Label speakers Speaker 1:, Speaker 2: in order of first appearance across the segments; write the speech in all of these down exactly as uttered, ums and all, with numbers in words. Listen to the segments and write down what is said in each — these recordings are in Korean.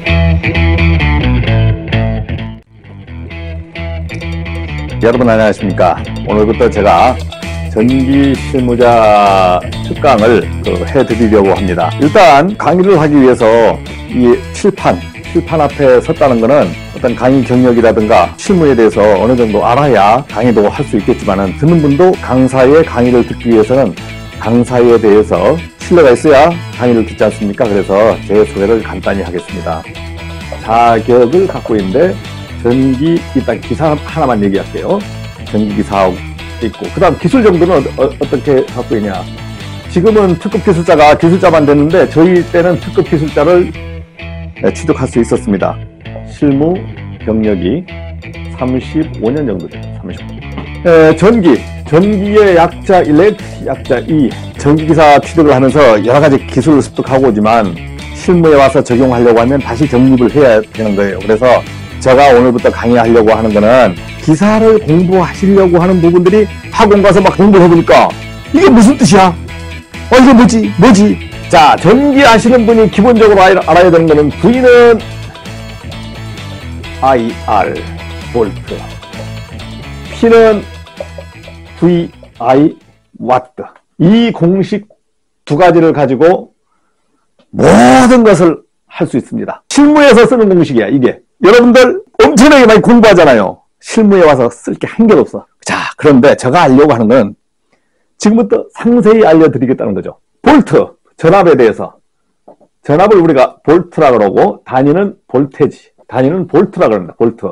Speaker 1: 여러분 안녕하십니까. 오늘부터 제가 전기 실무자 특강을 그 해드리려고 합니다. 일단 강의를 하기 위해서 이 칠판, 칠판 앞에 섰다는 것은 어떤 강의 경력이라든가 실무에 대해서 어느 정도 알아야 강의도 할 수 있겠지만은 듣는 분도 강사의 강의를 듣기 위해서는 강사에 대해서 신뢰가 있어야 강의를 듣지 않습니까? 그래서 제 소개를 간단히 하겠습니다. 자격을 갖고 있는데 전기, 일단 기사 하나만 얘기할게요. 전기기사하고 있고, 그 다음 기술 정도는 어, 어떻게 갖고 있냐. 지금은 특급 기술자가 기술자만 됐는데 저희 때는 특급 기술자를 취득할 수 있었습니다. 실무 경력이 삼십오 년 정도 돼요. 삼십오 년. 에, 전기, 전기의 약자 일, 약자 이. 전기기사 취득을 하면서 여러 가지 기술을 습득하고 오지만 실무에 와서 적용하려고 하면 다시 정립을 해야 되는 거예요. 그래서 제가 오늘부터 강의하려고 하는 거는 기사를 공부하시려고 하는 부분들이 학원 가서 막 공부를 해보니까 이게 무슨 뜻이야? 어, 이게 뭐지? 뭐지? 자, 전기 아시는 분이 기본적으로 알아야 되는 거는 V는 아이알, 볼트. P는 브이아이, 와트. 이 공식 두 가지를 가지고 모든 것을 할 수 있습니다. 실무에서 쓰는 공식이야, 이게. 여러분들 엄청나게 많이 공부하잖아요. 실무에 와서 쓸 게 한 개도 없어. 자, 그런데 제가 알려고 하는 건 지금부터 상세히 알려드리겠다는 거죠. 볼트, 전압에 대해서. 전압을 우리가 볼트라 그러고 단위는 볼테지, 단위는 볼트라 그럽니다. 볼트.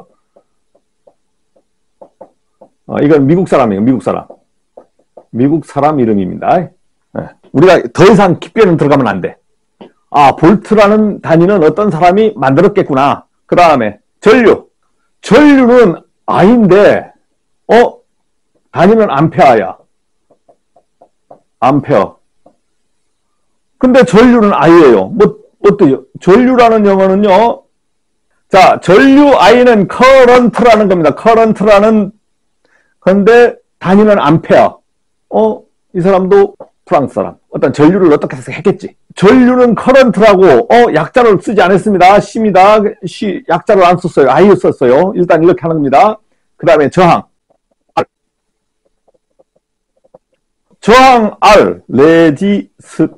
Speaker 1: 어, 이건 미국 사람이에요. 미국 사람. 미국 사람 이름입니다. 네. 우리가 더 이상 깊게는 들어가면 안 돼. 아, 볼트라는 단위는 어떤 사람이 만들었겠구나. 그 다음에 전류. 전류는 I인데 어? 단위는 암페어야. 암페어. 근데 전류는 I예요. 뭐 어때요? 전류라는 영어는요. 자, 전류 I는 커런트라는 겁니다. 커런트라는 건데 단위는 암페어. 어? 이 사람도 프랑스 사람. 어떤 전류를 어떻게 해서 했겠지. 전류는 커런트라고 어 약자를 쓰지 않았습니다. C입니다. C 약자를 안 썼어요. I 썼어요. 일단 이렇게 하는 겁니다. 그 다음에 저항. R. 저항 R. 레지스턴스.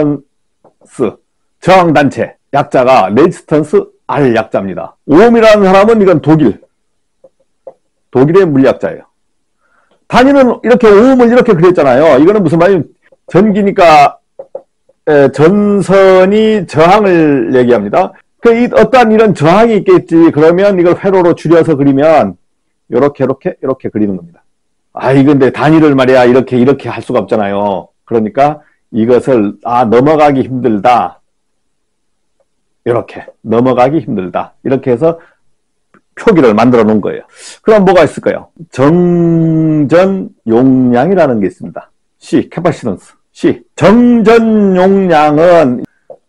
Speaker 1: 저항단체. 약자가 레지스턴스 R 약자입니다. 옴이라는 사람은 이건 독일. 독일의 물리학자예요. 단위는 이렇게 옴을 이렇게 그렸잖아요. 이거는 무슨 말이에요? 전기니까 에, 전선이 저항을 얘기합니다. 그 이, 어떠한 이런 저항이 있겠지. 그러면 이걸 회로로 줄여서 그리면 요렇게 요렇게 요렇게 그리는 겁니다. 아, 이건데 단위를 말이야 이렇게 이렇게 할 수가 없잖아요. 그러니까 이것을 아 넘어가기 힘들다. 이렇게 넘어가기 힘들다. 이렇게 해서 표기를 만들어 놓은 거예요. 그럼 뭐가 있을까요? 정전 용량이라는 게 있습니다. C, 캐파시턴스. C, 정전 용량은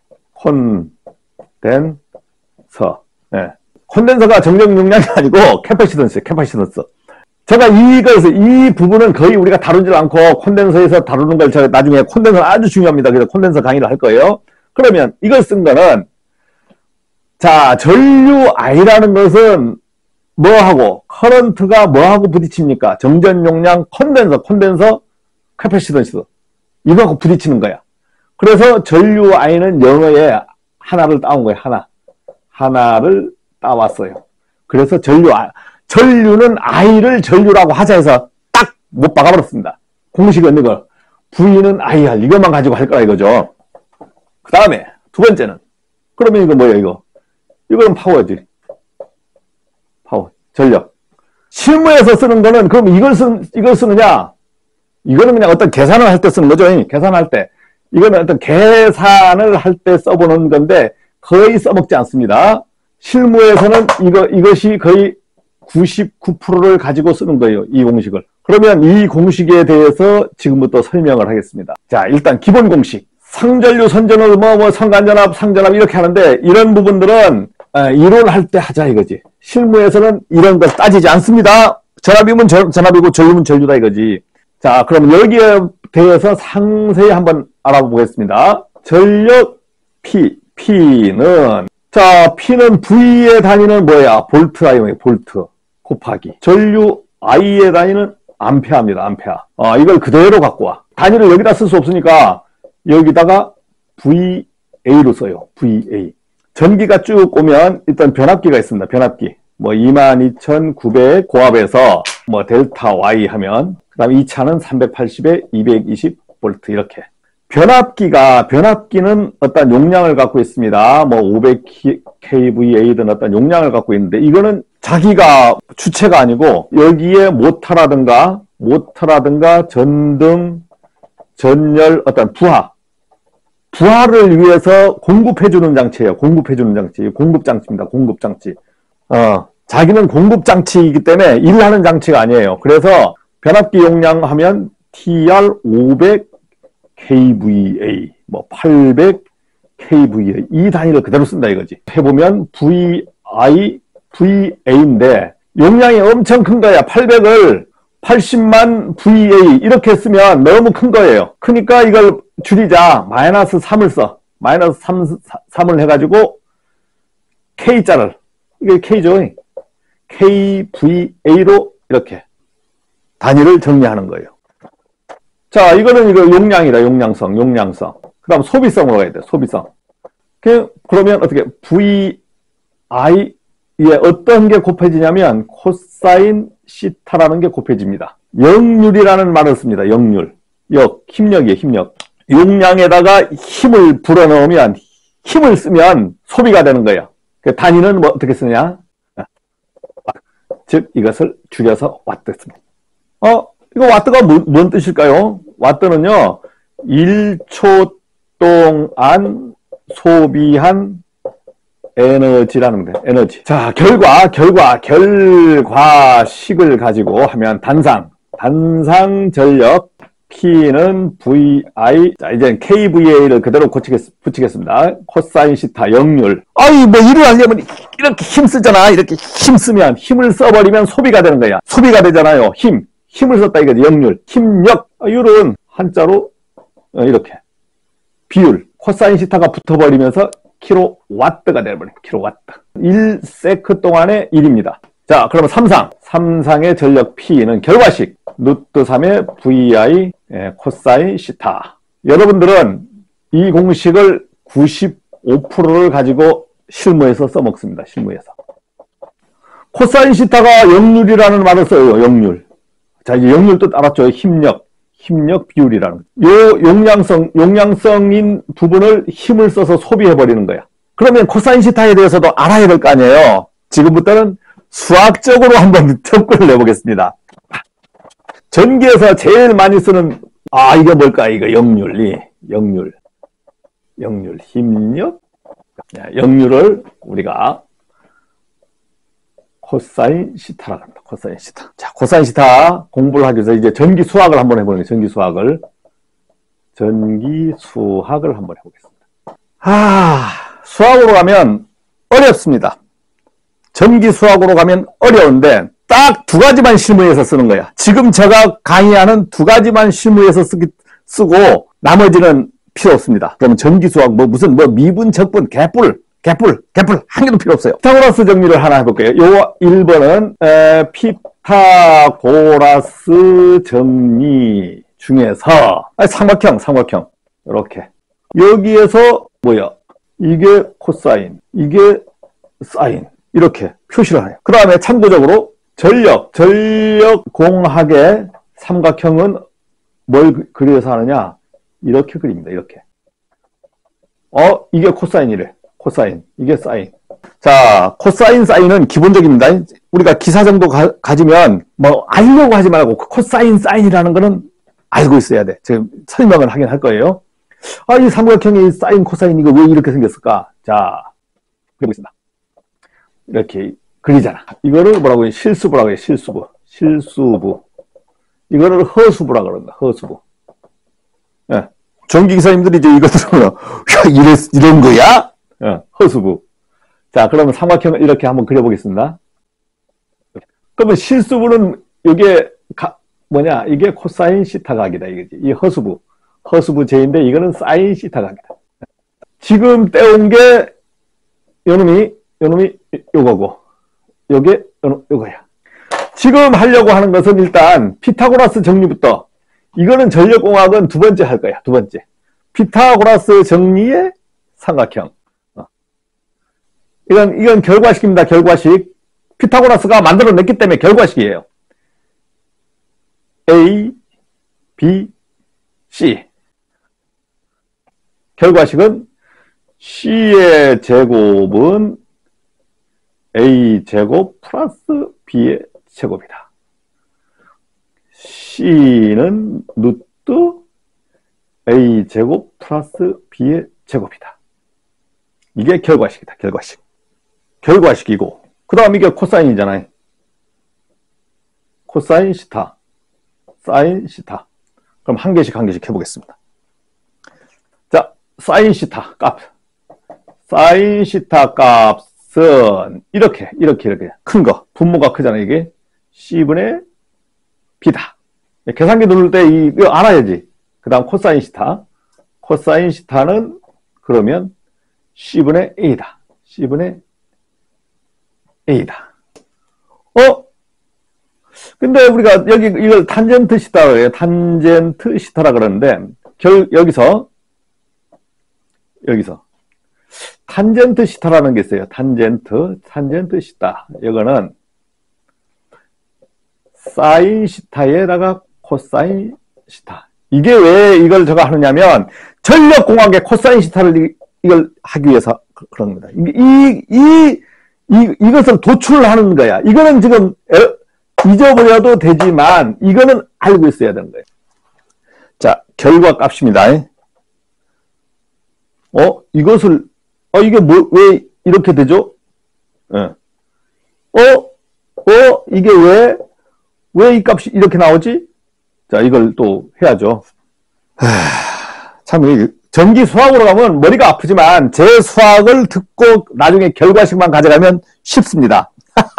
Speaker 1: 콘덴서. 네. 콘덴서가 정전 용량이 아니고 캐파시턴스, 캐파시턴스. 제가 이것을, 이 부분은 거의 우리가 다루지 않고 콘덴서에서 다루는 걸 제가 나중에 콘덴서 아주 중요합니다. 그래서 콘덴서 강의를 할 거예요. 그러면 이걸 쓴 거는 자, 전류 I라는 것은 뭐하고, 커런트가 뭐하고 부딪힙니까? 정전 용량, 콘덴서, 콘덴서, 캐패시턴스. 이거하고 부딪히는 거야. 그래서 전류 I는 영어에 하나를 따온 거예요, 하나. 하나를 따왔어요. 그래서 전류, 전류는 I를 전류라고 하자 해서 딱 못 박아버렸습니다. 공식은 이거. V는 아이알. 이것만 가지고 할 거라 이거죠. 그 다음에 두 번째는. 그러면 이거 뭐예요, 이거? 이거는 파워지. 파워. 전력. 실무에서 쓰는 거는 그럼 이걸 쓰, 이걸 쓰느냐? 이거는 그냥 어떤 계산을 할 때 쓰는 거죠. 계산할 때. 이거는 어떤 계산을 할 때 써보는 건데 거의 써먹지 않습니다. 실무에서는 이거, 이것이 거의 구십구 퍼센트를 가지고 쓰는 거예요. 이 공식을. 그러면 이 공식에 대해서 지금부터 설명을 하겠습니다. 자, 일단 기본 공식. 상전류, 선전압, 뭐, 뭐, 상간전압, 상전압 이렇게 하는데 이런 부분들은 아, 이론할 때 하자 이거지. 실무에서는 이런 걸 따지지 않습니다. 전압이면 전, 전압이고 전류면 전류다 이거지. 자, 그럼 여기에 대해서 상세히 한번 알아보겠습니다. 전력 P, P는 자, P는 V의 단위는 뭐야? 볼트 아이오니 볼트 곱하기 전류 I의 단위는 암페어입니다. 암페어. 어, 이걸 그대로 갖고 와. 단위를 여기다 쓸 수 없으니까 여기다가 브이에이로 써요. 브이에이. 전기가 쭉 오면 일단 변압기가 있습니다. 변압기. 뭐 이만 이천구백 고압에서 뭐 델타 Y 하면 그다음에 이 차는 삼백팔십에 이백이십 볼트 이렇게. 변압기가 변압기는 어떤 용량을 갖고 있습니다. 뭐 오백 케이브이에이든 어떤 용량을 갖고 있는데 이거는 자기가 주체가 아니고 여기에 모터라든가 모터라든가 전등, 전열 어떤 부하 부하를 위해서 공급해주는 장치예요. 공급해주는 장치. 공급장치입니다. 공급장치. 어, 자기는 공급장치이기 때문에 일하는 장치가 아니에요. 그래서 변압기 용량 하면 티알 오백 케이브이에이, 뭐 팔백 케이브이에이 이 단위를 그대로 쓴다 이거지. 해보면 브이아이, 브이에이인데 용량이 엄청 큰 거야. 팔백을 팔십만 브이에이 이렇게 쓰면 너무 큰 거예요. 그러니까 이걸 줄이자. 마이너스 삼을 써. 마이너스 삼, 삼을 해가지고 K자를, 이게 K죠. 케이브이에이로 이렇게 단위를 정리하는 거예요. 자, 이거는 이거 용량이다. 용량성, 용량성. 그 다음 소비성으로 가야 돼. 소비성. 그러면 어떻게 브이아이에 어떤 게 곱해지냐면 코사인 시타라는 게 곱해집니다. 역률이라는 말을 씁니다. 역률. 역, 힘력이에요. 힘력. 용량에다가 힘을 불어넣으면 힘을 쓰면 소비가 되는 거예요. 그 단위는 뭐 어떻게 쓰냐? 즉 이것을 줄여서 와트 씁니다. 어? 이거 와트가 뭐, 뭔 뜻일까요? 와트는요, 일 초 동안 소비한 에너지라는 거예요. 에너지. 자, 결과, 결과, 결과식을 가지고 하면 단상. 단상 전력 P는 브이아이. 자, 이제 케이브이에이를 그대로 고치겠, 붙이겠습니다. 코사인 시타, 역률. 아이, 뭐 일을 하려면 이렇게 힘 쓰잖아. 이렇게 힘 쓰면, 힘을 써버리면 소비가 되는 거야. 소비가 되잖아요. 힘. 힘을 썼다 이거지. 역률, 힘력. 율은 한자로 이렇게 비율. 코사인 시타가 붙어버리면서 킬로와트가 되어버려요. 킬로와트. 일 세크 동안의 일입니다. 자, 그러면 삼상. 삼상의 전력 P는 결과식. 루트 삼의 브이아이 코사인 시타. 여러분들은 이 공식을 구십오 퍼센트를 가지고 실무에서 써먹습니다. 실무에서. 코사인 시타가 역률이라는 말을 써요. 역률. 자, 이제 역률 뜻 알았죠? 힘력, 힘력 비율이라는 거. 요 용량성, 용량성인 부분을 힘을 써서 소비해버리는 거야. 그러면 코사인 시타에 대해서도 알아야 될 거 아니에요? 지금부터는 수학적으로 한번 접근을 해보겠습니다. 전기에서 제일 많이 쓰는, 아, 이게 뭘까? 이거 역률이, 역률. 역률, 힘력. 역률을 우리가 코사인 시타라고 합니다. 코사인 시타. 자, 코사인 시타 공부를 하기 위해서 이제 전기 수학을 한번 해보는 거예요. 전기 수학을. 전기 수학을 한번 해보겠습니다. 아, 수학으로 가면 어렵습니다. 전기 수학으로 가면 어려운데 딱 두 가지만 실무에서 쓰는 거야. 지금 제가 강의하는 두 가지만 실무에서 쓰기, 쓰고 나머지는 필요 없습니다. 그러면 전기 수학 뭐 무슨 뭐 미분, 적분, 개뿔 개뿔, 개뿔 한 개도 필요 없어요. 피타고라스 정리를 하나 해볼게요. 요 일 번은 에, 피타고라스 정리 중에서 아니, 삼각형, 삼각형 이렇게 여기에서 뭐야? 이게 코사인, 이게 사인 이렇게 표시를 해요. 그 다음에 참고적으로 전력, 전력공학의 삼각형은 뭘 그려서 하느냐? 이렇게 그립니다. 이렇게. 어, 이게 코사인이래. 코사인, 이게 사인. 자, 코사인, 사인은 기본적입니다. 우리가 기사 정도 가, 가지면 뭐 알려고 하지 말고 코사인, 사인이라는 거는 알고 있어야 돼. 지금 설명을 하긴 할 거예요. 아, 이 삼각형이 사인, 코사인 이거 왜 이렇게 생겼을까? 자, 그려보겠습니다. 이렇게 그리잖아. 이거를 뭐라고 해요? 실수부라고 해요. 실수부. 실수부. 이거를 허수부라고 그런다. 허수부. 예. 전기기사님들이 이제 이거 들으면, 이래, 이런 거야? 예. 허수부. 자, 그러면 삼각형을 이렇게 한번 그려보겠습니다. 그러면 실수부는 이게, 가, 뭐냐, 이게 코사인 시타 각이다. 이거지. 이 허수부. 허수부 제인데 이거는 사인 시타 각이다. 지금 떼온 게 요놈이, 요놈이 요거고, 요게 요거야. 지금 하려고 하는 것은 일단 피타고라스 정리부터, 이거는 전력공학은 두 번째 할 거야, 두 번째. 피타고라스 정리의 삼각형. 어. 이건, 이건 결과식입니다, 결과식. 피타고라스가 만들어냈기 때문에 결과식이에요. A, B, C. 결과식은 C의 제곱은 A 제곱 플러스 B의 제곱이다. C는 루트 A 제곱 플러스 B의 제곱이다. 이게 결과식이다, 결과식. 결과식이고, 그 다음 이게 코사인이잖아요. 코사인 시타, 사인 시타. 그럼 한 개씩 한 개씩 해보겠습니다. 자, 사인 시타 값. 사인 시타 값은 이렇게, 이렇게, 이렇게. 큰 거. 분모가 크잖아요, 이게. C분의 B다. 계산기 누를 때 이, 이거 알아야지. 그 다음 코사인 시타. 코사인 시타는 그러면 C분의 A다. C분의 A다. 어? 근데 우리가 여기 이걸 탄젠트 시타라고 해요. 탄젠트 시타라 그러는데, 결, 여기서, 여기서, 탄젠트 시타라는 게 있어요. 탄젠트, 탄젠트 시타. 이거는 사인 시타에다가 코사인 시타. 이게 왜 이걸 제가 하느냐면, 전력공학의 코사인 시타를 이걸 하기 위해서 그런 겁니다. 이, 이, 이, 이것을 도출하는 거야. 이거는 지금 잊어버려도 되지만, 이거는 알고 있어야 되는 거예요. 자, 결과 값입니다. 어, 이것을, 어, 이게 뭐, 왜 이렇게 되죠? 예. 어, 어, 이게 왜, 왜 이 값이 이렇게 나오지? 자, 이걸 또 해야죠. 하, 참, 전기 수학으로 가면 머리가 아프지만, 제 수학을 듣고 나중에 결과식만 가져가면 쉽습니다.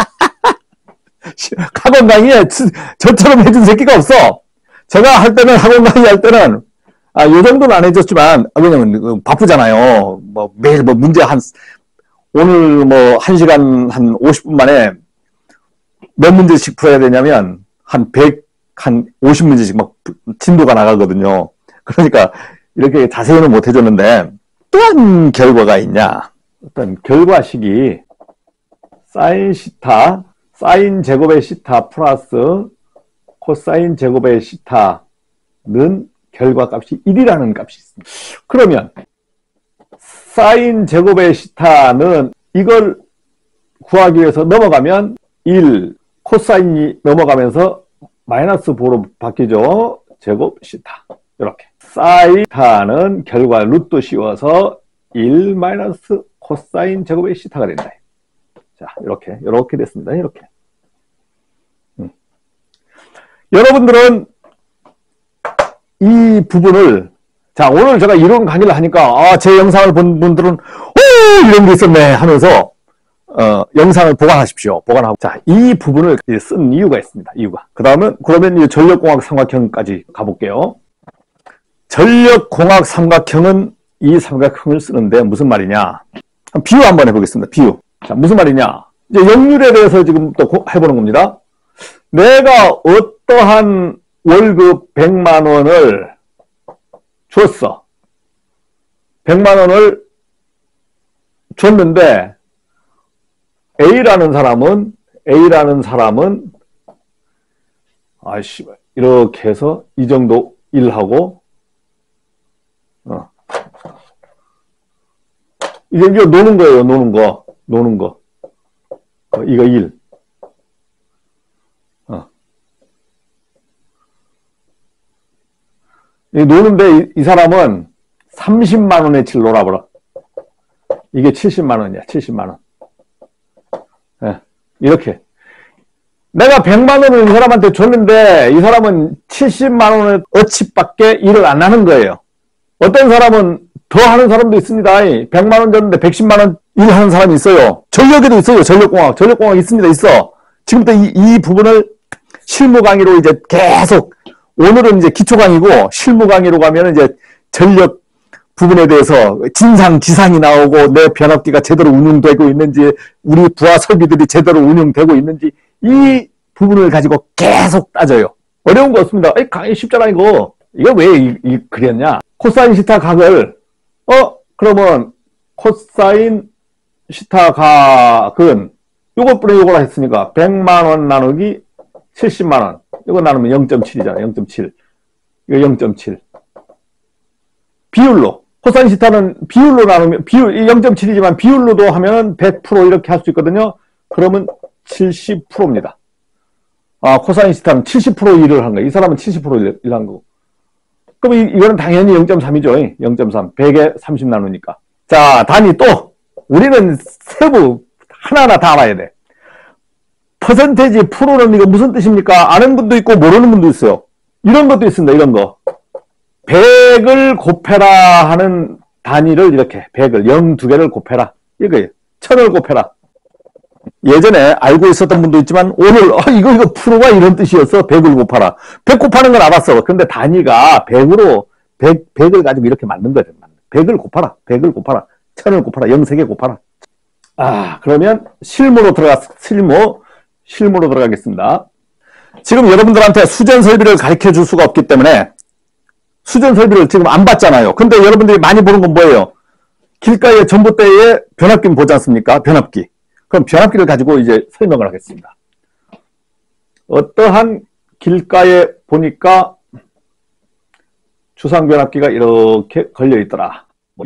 Speaker 1: 학원 강의에 저처럼 해준 새끼가 없어. 제가 할 때는, 학원 강의 할 때는, 아, 요 정도는 안 해줬지만, 왜냐면 바쁘잖아요. 뭐, 매일 뭐 문제 한, 오늘 뭐, 한 시간 한 오십 분 만에 몇 문제씩 풀어야 되냐면, 한 백, 한 오십 문제씩 막 진도가 나가거든요. 그러니까, 이렇게 자세히는 못 해줬는데, 또한 결과가 있냐. 어떤 결과식이, 사인 시타, 사인 제곱의 시타 플러스 코사인 제곱의 시타는 결과값이 일이라는 값이 있습니다. 그러면 사인 제곱의 시타는 이걸 구하기 위해서 넘어가면 일, 코사인이 넘어가면서 마이너스 보로 바뀌죠. 제곱 시타. 이렇게. 사인 시타는 결과 루트 씌워서 일 마이너스 코사인 제곱의 시타가 된다. 자, 이렇게, 이렇게 됐습니다. 이렇게. 음. 여러분들은 이 부분을, 자, 오늘 제가 이런 강의를 하니까, 아, 제 영상을 본 분들은, 오! 이런 게 있었네! 하면서, 어, 영상을 보관하십시오. 보관하고. 자, 이 부분을 쓴 이유가 있습니다. 이유가. 그 다음은, 그러면 이 전력공학 삼각형까지 가볼게요. 전력공학 삼각형은 이 삼각형을 쓰는데 무슨 말이냐. 비유 한번 해보겠습니다. 비유. 자, 무슨 말이냐. 이제 역률에 대해서 지금 또 해보는 겁니다. 내가 어떠한 월급 백만 원을 줬어. 백만 원을 줬는데, A라는 사람은, A라는 사람은, 아이씨, 이렇게 해서 이 정도 일하고, 어. 이게, 이거 노는 거예요, 노는 거. 노는 거. 어, 이거 일. 어. 이 노는데, 이, 이 사람은 삼십만 원어치를 놀아버려. 이게 칠십만 원이야, 칠십만 원. 예, 이렇게. 내가 백만 원을 이 사람한테 줬는데, 이 사람은 칠십만 원어치밖에 일을 안 하는 거예요. 어떤 사람은 더 하는 사람도 있습니다. 백만 원 줬는데 백십만 원 일하는 사람이 있어요. 전력에도 있어요. 전력공학. 전력공학 있습니다. 있어. 지금부터 이, 이 부분을 실무 강의로 이제 계속, 오늘은 이제 기초 강의고, 실무 강의로 가면 이제 전력 부분에 대해서 진상, 지상이 나오고 내 변압기가 제대로 운영되고 있는지 우리 부하 설비들이 제대로 운영되고 있는지 이 부분을 가지고 계속 따져요. 어려운 거 없습니다. 에이, 강의 쉽잖아 이거. 이거 왜 이, 이, 그렸냐. 코사인 시타 각을 어 그러면 코사인 시타 각은 요것분에 요거라 했으니까 백만 원 나누기 칠십만 원. 이거 나누면 영 점 칠이잖아. 영 점 칠. 이거 영 점 칠. 비율로. 코사인 시타는 비율로 나누면, 비율, 영 점 칠이지만 비율로도 하면 백 퍼센트 이렇게 할 수 있거든요. 그러면 칠십 퍼센트입니다. 아, 코사인 시타는 칠십 퍼센트 일을 한 거예요. 이 사람은 칠십 퍼센트 일을 한 거고. 그럼 이, 이거는 당연히 영 점 삼이죠. 영 점 삼. 백에 삼십 나누니까. 자, 단위 또. 우리는 세부 하나하나 다 알아야 돼. 퍼센테이지 프로는 이거 무슨 뜻입니까? 아는 분도 있고 모르는 분도 있어요. 이런 것도 있습니다. 이런 거. 백을 곱해라 하는 단위를 이렇게 백을 영 두 개를 곱해라. 이거예요. 천을 곱해라. 예전에 알고 있었던 분도 있지만 오늘 어, 이거 이거 프로가 이런 뜻이었어. 백을 곱하라. 백 곱하는 건 알았어. 근데 단위가 백으로 백, 백을 가지고 이렇게 만든 거죠. 백을 곱하라. 백을 곱하라. 천을 곱하라. 영 세 개 곱하라. 아, 그러면 실무로 들어가 실무 실무로 들어가겠습니다. 지금 여러분들한테 수전 설비를 가르쳐 줄 수가 없기 때문에 수전 설비를 지금 안 봤잖아요. 근데 여러분들이 많이 보는 건 뭐예요? 길가에 전봇대에 변압기 보지 않습니까? 변압기. 그럼 변압기를 가지고 이제 설명을 하겠습니다. 어떠한 길가에 보니까 주상 변압기가 이렇게 걸려 있더라.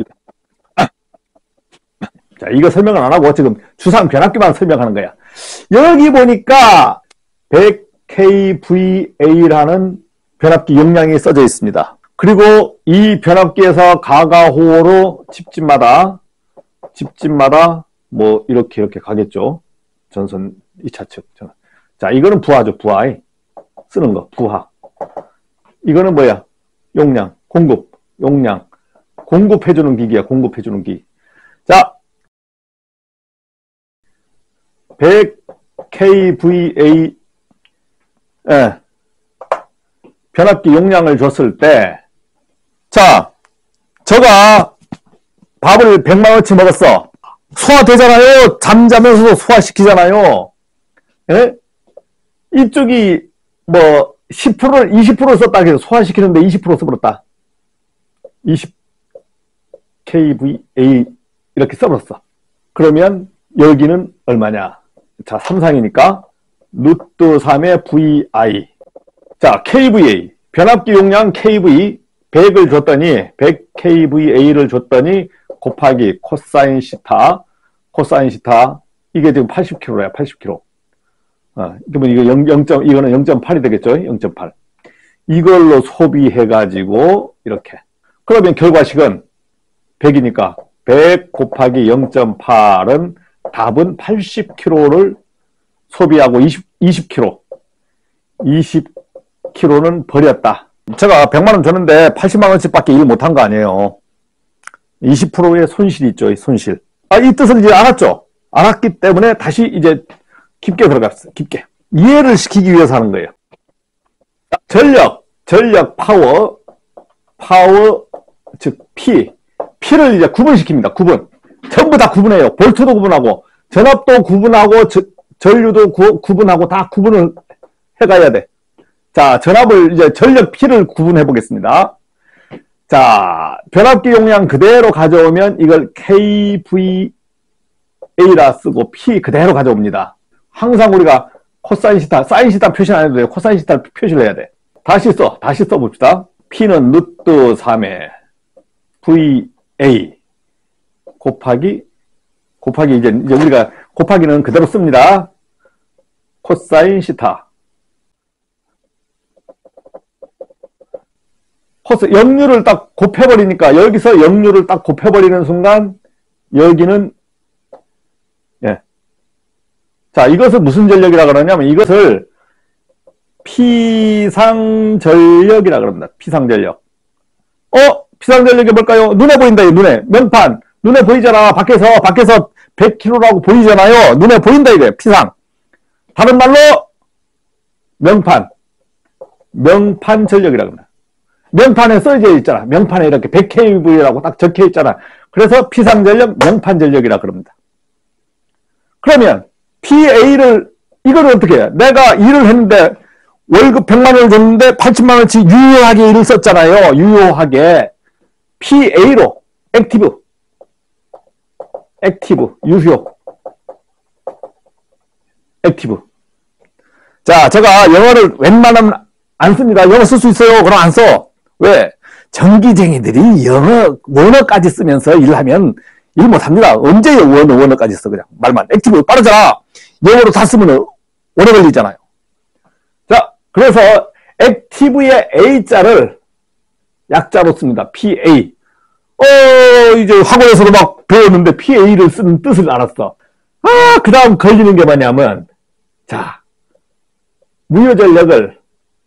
Speaker 1: 자, 이거 설명을 안 하고 지금 주상 변압기만 설명하는 거야. 여기 보니까 백 킬브이에이라는 변압기 용량이 써져 있습니다. 그리고 이 변압기에서 가가호로 집집마다 집집마다 뭐 이렇게 이렇게 가겠죠. 전선 이 차 측. 자, 이거는 부하죠. 부하. 쓰는 거. 부하. 이거는 뭐야? 용량. 공급. 용량. 공급해주는 기기야. 공급해주는 기기. 자, 백 킬브이에이 예, 변압기 용량을 줬을 때, 자, 저가 밥을 백만 원치 먹었어. 소화되잖아요. 잠자면서도 소화시키잖아요. 예? 이쪽이 뭐 십 퍼센트, 이십 퍼센트 썼다 해서 소화시키는데 이십 퍼센트 써버렸다. 이십 킬브이에이 이렇게 써버렸어. 그러면 여기는 얼마냐? 자, 삼상이니까 루트 삼의 브이아이. 자, 케이브이에이. 변압기 용량 케이브이 백을 줬더니 백 킬브이에이를 줬더니 곱하기 코사인 시타. 코사인 시타. 이게 지금 팔십 킬로그램야. 팔십 킬로그램. 어, 그러면 이거 영, 영. 이거는 영 점 팔이 되겠죠? 영 점 팔. 이걸로 소비해 가지고 이렇게. 그러면 결과식은 백이니까 백 곱하기 영 점 팔은 답은 팔십 킬로그램를 소비하고 이십, 이십 킬로그램. 이십 킬로그램는 버렸다. 제가 백만 원 줬는데 팔십만 원씩 밖에 일 못한 거 아니에요. 이십 퍼센트의 손실이 있죠. 손실. 아, 이 뜻을 이제 알았죠. 알았기 때문에 다시 이제 깊게 들어갔어요. 깊게. 이해를 시키기 위해서 하는 거예요. 전력, 전력, 파워, 파워, 즉 P. P를 이제 구분시킵니다. 구분. 전부 다 구분해요. 볼트도 구분하고, 전압도 구분하고, 저, 전류도 구, 구분하고, 다 구분을 해가야 돼. 자, 전압을 이제 전력 P를 구분해 보겠습니다. 자, 변압기 용량 그대로 가져오면 이걸 케이브이에이라 쓰고 P 그대로 가져옵니다. 항상 우리가 코사인 시타, 사인 시타 표시 안 해도 돼요. 코사인 시타 표시를 해야 돼. 다시 써, 다시 써봅시다. P는 루트 삼의 브이에이 곱하기, 곱하기 이제, 이제 우리가 곱하기는 그대로 씁니다. 코사인 시타. 코스, 역류를 딱 곱해버리니까, 여기서 역류를 딱 곱해버리는 순간, 여기는, 예. 자, 이것을 무슨 전력이라 그러냐면, 이것을 피상전력이라 그럽니다. 피상전력. 어? 피상전력이 뭘까요? 눈에 보인다, 이 눈에. 명판. 눈에 보이잖아. 밖에서, 밖에서 백 킬로그램라고 보이잖아요. 눈에 보인다, 이게. 피상. 다른 말로, 명판. 명판 전력이라 그럽니다. 명판에 써져 있잖아. 명판에 이렇게 백 케이브이라고 딱 적혀 있잖아. 그래서 피상전력, 명판전력이라 그럽니다. 그러면 피에이를 이걸 어떻게 해? 내가 일을 했는데 월급 백만 원을 줬는데 팔십만 원치 유효하게 일을 썼잖아요. 유효하게. 피에이로 액티브 액티브 유효 액티브. 자, 제가 영어를 웬만하면 안 씁니다. 영어 쓸 수 있어요. 그럼 안 써. 왜? 전기쟁이들이 영어, 원어까지 쓰면서 일하면 일 못합니다. 언제 원어, 원어까지 써, 그냥. 말만. 액티브 빠르잖아. 영어로 다 쓰면 오래 걸리잖아요. 자, 그래서 액티브의 A자를 약자로 씁니다. 피에이. 어, 이제 학원에서도 막 배웠는데 피에이를 쓰는 뜻을 알았어. 아, 그 다음 걸리는 게 뭐냐면, 자, 무효전력을,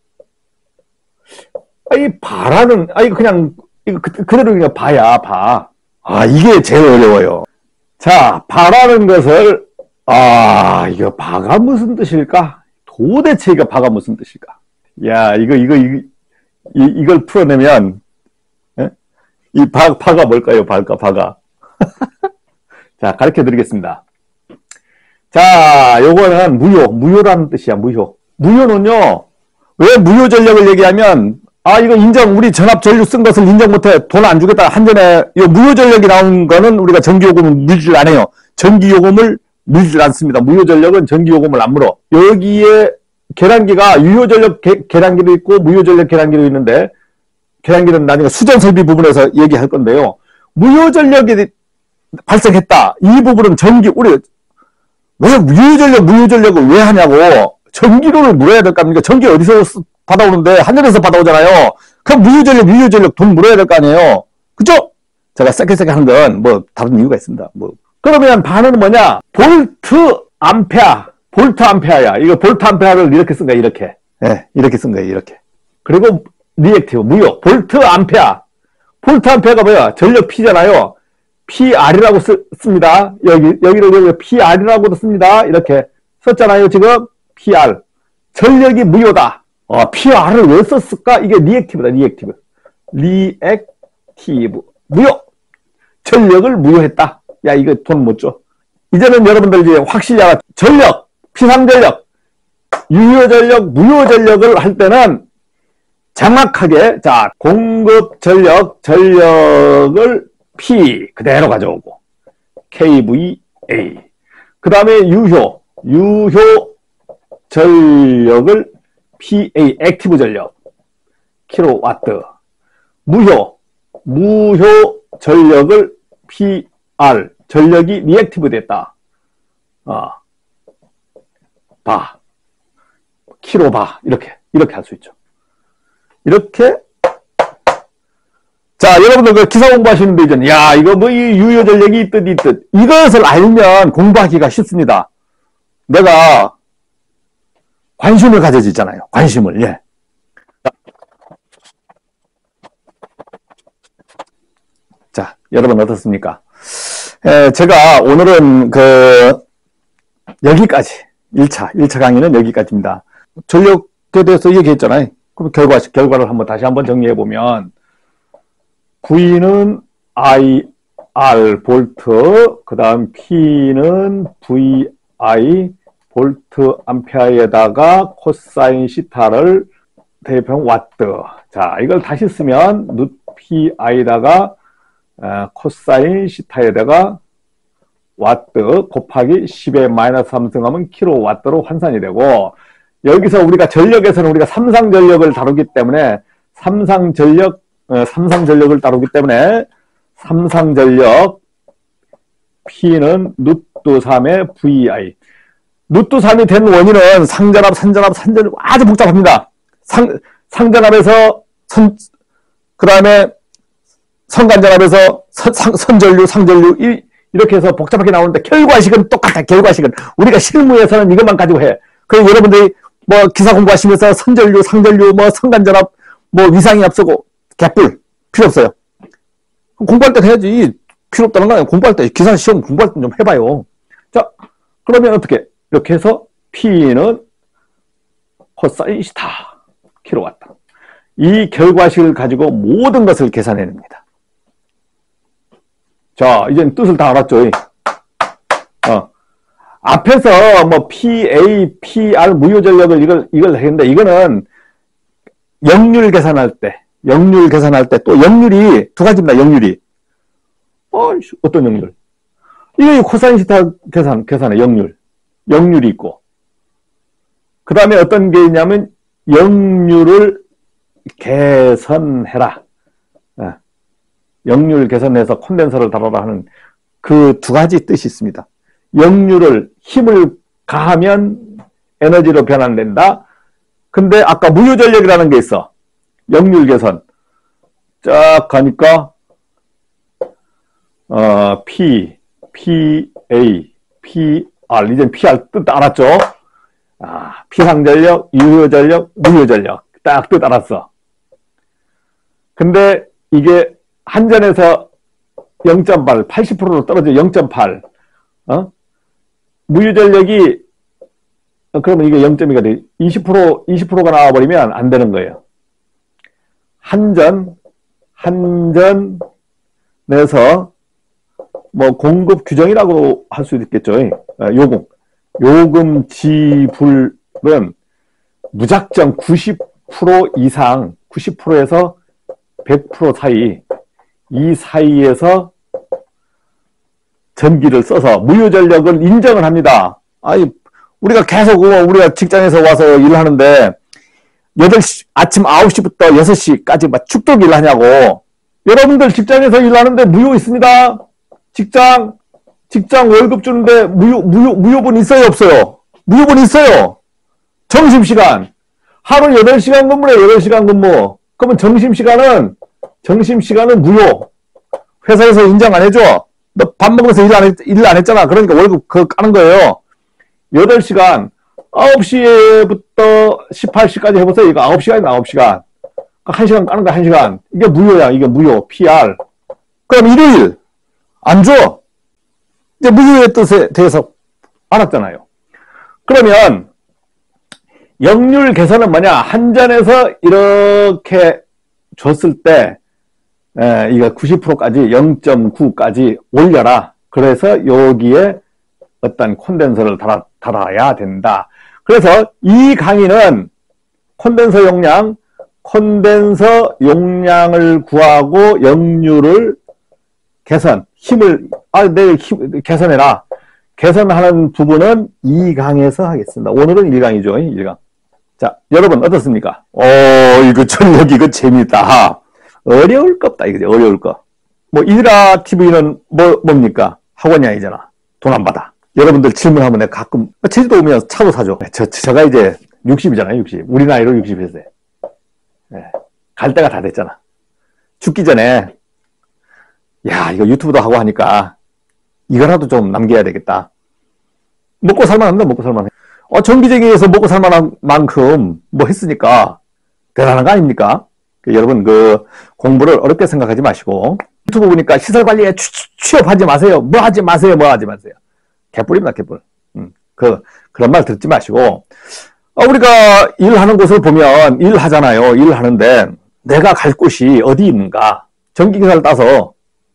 Speaker 1: 아, 이 바라는, 아, 이거 그냥, 이거 그, 그대로 그냥 봐야, 봐. 아, 이게 제일 어려워요. 자, 바라는 것을, 아, 이거 바가 무슨 뜻일까? 도대체 이거 바가 무슨 뜻일까? 야, 이거, 이거, 이거, 이, 이걸 풀어내면, 에? 이 바, 바가 뭘까요? 바가, 바가. 자, 가르쳐 드리겠습니다. 자, 요거는 무효, 무효라는 뜻이야, 무효. 무효는요, 왜 무효 전력을 얘기하면, 아, 이거 인정, 우리 전압 전류 쓴 것을 인정 못해. 돈 안 주겠다. 한전에, 이 무효 전력이 나온 거는 우리가 전기요금을 물질 안 해요. 전기요금을 물질 않습니다. 무효 전력은 전기요금을 안 물어. 여기에 계량기가 유효 전력 계, 계량기도 있고, 무효 전력 계량기도 있는데, 계량기는 나중에 수전 설비 부분에서 얘기할 건데요. 무효 전력이 발생했다. 이 부분은 전기, 우리, 왜 무효 전력, 무효 전력을 왜 하냐고. 전기료를 물어야 될 거 아닙니까? 전기 어디서 받아오는데, 한전에서 받아오잖아요. 그럼 무효 전력, 무효 전력 돈 물어야 될 거 아니에요? 그죠? 제가 세게세게 하는 건 뭐, 다른 이유가 있습니다. 뭐. 그러면 반은 뭐냐? 볼트 암페아. 볼트 암페아야. 이거 볼트 암페아를 이렇게 쓴 거야, 이렇게. 예, 네, 이렇게 쓴 거예요, 이렇게. 그리고 리액티브, 무효. 볼트 암페아. 볼트 암페아가 뭐야? 전력 P잖아요. 피알이라고 쓰, 씁니다. 여기, 여기를 여기 피알이라고도 씁니다. 이렇게 썼잖아요, 지금. 피알. 전력이 무효다. 어, 피알을 왜 썼을까? 이게 리액티브다, 리액티브. 리액티브. 무효. 전력을 무효했다. 야, 이거 돈 못 줘. 이제는 여러분들 이제 확실히 알아. 전력, 피상전력, 유효전력, 무효전력을 할 때는 정확하게, 자, 공급 전력, 전력을 P 그대로 가져오고, 케이브이에이. 그 다음에 유효, 유효 전력을 피에이, 액티브 전력, 킬로와트. 무효, 무효 전력을 피알, 전력이 리액티브 됐다. 어, 바, 킬로바, 이렇게, 이렇게 할 수 있죠. 이렇게, 자, 여러분들 그 기사 공부하시는데 이제, 야, 이거 뭐 이 유효 전력이 있듯 있듯, 이것을 알면 공부하기가 쉽습니다. 내가 관심을 가져지잖아요. 관심을, 예. 자, 여러분 어떻습니까? 에, 제가 오늘은 그, 여기까지, 일 차, 일 차 강의는 여기까지입니다. 전력에 대해서 얘기했잖아요. 그럼 결과, 결과를 한번 다시 한번 정리해보면, V는 아이알 볼트, 그 다음 P는 브이아이 볼트 암페어에다가 코사인 시타를 대입한 와트. 자, 이걸 다시 쓰면 루트 피아이다가 어, 코사인 시타에다가 와트 곱하기 십의 마이너스 삼승하면 킬로와트로 환산이 되고, 여기서 우리가 전력에서는 우리가 삼상전력을 다루기 때문에 삼상전력 어, 삼상전력을 다루기 때문에 삼상전력 P는 루트 삼의 브이아이. 루트 삼이 된 원인은 상전압, 산전압, 산전압 아주 복잡합니다. 상, 상전압에서 선, 그 다음에 선간전압에서 선, 상, 선전류, 상전류 이, 이렇게 해서 복잡하게 나오는데 결과식은 똑같아. 결과식은 우리가 실무에서는 이것만 가지고 해. 그리고 여러분들이 뭐 기사 공부하시면서 선전류, 상전류, 뭐 선간전압, 뭐 위상이 앞서고 개뿔 필요 없어요. 공부할 때 해야지. 필요 없다는 거 아니에요. 공부할 때 기사 시험 공부할 때 좀 해봐요. 자, 그러면 어떻게? 이렇게 해서 P는 코사인 시타 킬로와트. 이 결과식을 가지고 모든 것을 계산해냅니다. 자, 이제 뜻을 다 알았죠? 어. 앞에서 뭐 피에이, 피알 무효전력을 이걸, 이걸 했는데, 이거는 역률 계산할 때, 역률 계산할 때 또 역률이 두 가지입니다, 역률이. 어, 어떤 역률? 이게 코사인 시타 계산, 계산의 역률. 역률이 있고. 그 다음에 어떤 게 있냐면, 역률을 개선해라. 예. 역률 개선해서 콘덴서를 다뤄라 하는 그 두 가지 뜻이 있습니다. 역률을 힘을 가하면 에너지로 변환된다. 근데 아까 무효전력이라는 게 있어. 역률 개선. 쫙 가니까 어, P, 피에이, 피알. 이제 피알 뜻 알았죠? 아, 피상전력, 유효전력, 무효전력. 딱 뜻 알았어. 근데 이게 한전에서 영 점 팔, 팔십 퍼센트로 떨어져 영 점 팔. 어? 무효전력이 어, 그러면 이게 영 점이가 돼. 이십 퍼센트, 이십 퍼센트가 나와버리면 안 되는 거예요. 한전, 한전에서 뭐 공급 규정이라고 할 수도 있겠죠. 요금. 요금 지불은 무작정 구십 퍼센트 이상, 구십 퍼센트에서 백 퍼센트 사이, 이 사이에서 전기를 써서 무효전력을 인정을 합니다. 아니, 우리가 계속, 우리가 직장에서 와서 일하는데, 여덟 시, 아침 아홉 시부터 여섯 시까지 막 축덕 일하냐고. 여러분들 직장에서 일하는데 무효 있습니다. 직장, 직장 월급 주는데 무효, 무효, 무효분 있어요, 없어요? 무효분 있어요. 점심시간. 하루 여덟 시간 근무래, 여덟 시간 근무. 그러면 점심시간은, 점심시간은 무효. 회사에서 인정 안 해줘. 너 밥 먹으면서 일 안, 했, 일 안 했잖아. 그러니까 월급 그거 까는 거예요. 여덟 시간, 아홉 시부터 십팔 시까지 해보세요. 이거 아홉 시간이다, 아홉 시간. 한 시간 까는 거야, 한 시간. 이게 무효야, 이게 무효. 피알. 그럼 일요일, 안 줘. 이제 무효의 뜻에 대해서 알았잖아요. 그러면, 역률 개선은 뭐냐? 한전에서 이렇게 줬을 때, 에, 이거 구십 퍼센트까지, 영 점 구까지 올려라. 그래서 여기에 어떤 콘덴서를 달아, 달아야 된다. 그래서 이 강의는 콘덴서 용량, 콘덴서 용량을 구하고 역률을 개선, 힘을, 아, 내 힘, 개선해라. 개선하는 부분은 이 강에서 하겠습니다. 오늘은 일 강이죠, 일 강. 자, 여러분, 어떻습니까? 오, 이거 전력, 이거 재밌다. 어려울 거 없다, 이거죠, 어려울 거. 뭐, 이드라 티비는 뭐, 뭡니까? 학원이 아니잖아. 돈 안 받아. 여러분들 질문하면 내가 가끔, 제주도 오면 차도 사줘. 저, 제가 이제 육십이잖아요, 육십. 우리 나이로 육십일 세. 네. 갈 때가 다 됐잖아. 죽기 전에, 야, 이거 유튜브도 하고 하니까, 이거라도 좀 남겨야 되겠다. 먹고 살만합니다, 먹고 살만해. 어, 전기제기에서 먹고 살만한 만큼 뭐 했으니까 대단한 거 아닙니까? 그, 여러분, 그, 공부를 어렵게 생각하지 마시고, 유튜브 보니까 시설 관리에 취, 취업하지 마세요. 뭐 하지 마세요, 뭐 하지 마세요. 개뿔입니다, 개뿔. 음, 그, 그런 말 듣지 마시고, 어, 우리가 일하는 곳을 보면 일하잖아요. 일하는데 내가 갈 곳이 어디 있는가? 전기기사를 따서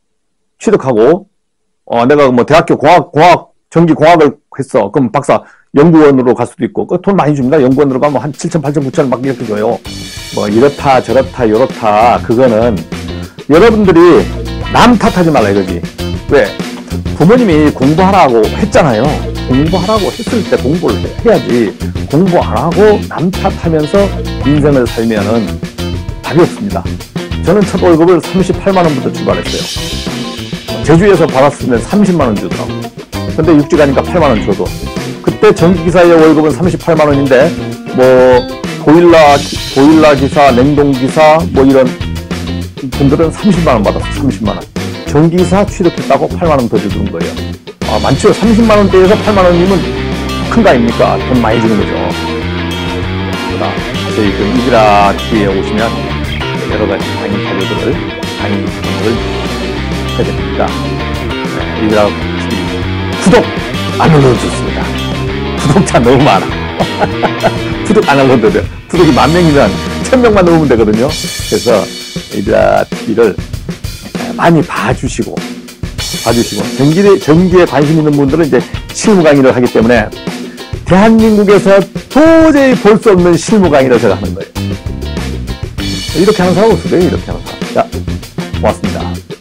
Speaker 1: 취득하고, 어, 내가 뭐 대학교 공학, 공학, 전기공학을 했어. 그럼 박사, 연구원으로 갈 수도 있고, 그 돈 많이 줍니다. 연구원으로 가면 한 칠천, 팔천, 구천 막 이렇게 줘요. 뭐 이렇다, 저렇다, 요렇다. 그거는 여러분들이 남 탓하지 말라 이거지. 왜? 부모님이 공부하라고 했잖아요. 공부하라고 했을 때 공부를 해야지. 공부 안 하고 남 탓하면서 인생을 살면은 답이 없습니다. 저는 첫 월급을 삼십팔만 원부터 출발했어요. 제주에서 받았으면 삼십만 원 주더라고. 근데 육지 가니까 팔만 원 줘도. 그때 전기기사의 월급은 삼십팔만 원인데, 뭐, 보일러, 보일러 기사, 냉동기사, 뭐 이런 분들은 삼십만 원 받았어, 삼십만 원. 전기기사 취득했다고 팔만 원 더 주는 거예요. 아, 많죠? 삼십만 원대에서 팔만 원이면 큰 거 아닙니까? 돈 많이 주는 거죠. 그러나, 저희 그 이드라 티비에 오시면 여러 가지 강의 자료들을, 강의 자료들을 해드립니다. 네, 이드라 티비 구독 안 눌러주셨습니다. 구독자 너무 많아. 구독 안 눌러도 돼요. 구독이 만 명이면 천 명만 넘으면 되거든요. 그래서 에이비아티비를 많이 봐주시고, 봐주시고, 전기에, 전기에 관심 있는 분들은 이제 실무 강의를 하기 때문에 대한민국에서 도저히 볼 수 없는 실무 강의를 제가 하는 거예요. 이렇게 하는 사람 없어요. 이렇게 하는 사람. 자, 고맙습니다.